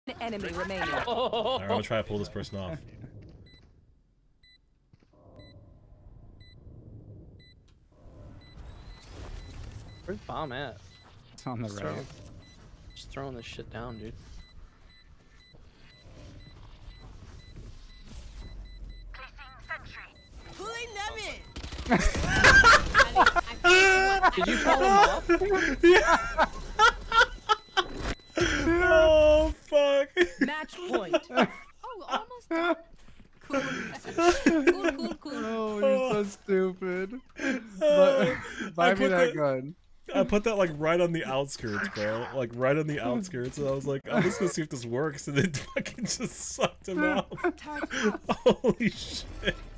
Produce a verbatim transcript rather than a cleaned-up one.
enemy remaining. Alright, I'm gonna try to pull this person off. Where's bomb at? It's on the Just right. Throwing, just throwing this shit down, dude. Pulling them in. Did you fall him off? Yeah. Oh fuck! Match point. Oh, almost done. Cool. Cool, cool, cool. Oh, you're so stupid. Oh, Buy I me put that that- gun. I put that like right on the outskirts, bro. Like right on the outskirts, and I was like, I'm just gonna see if this works, and then fucking just sucked him out. Holy shit!